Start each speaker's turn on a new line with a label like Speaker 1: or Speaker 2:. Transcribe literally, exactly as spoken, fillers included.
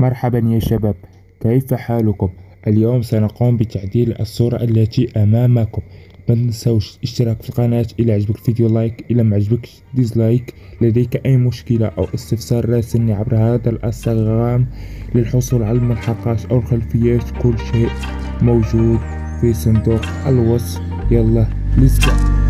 Speaker 1: مرحبا يا شباب، كيف حالكم؟ اليوم سنقوم بتعديل الصورة التي أمامكم. ما تنسوش اشتراك في القناة. إذا عجبك الفيديو لايك، إذا ما عجبكش ديزلايك. لديك أي مشكلة أو استفسار راسلني عبر هذا الانستغرام للحصول على الملحقات أو الخلفيات. كل شيء موجود في صندوق الوصف. يلا ليتس جو.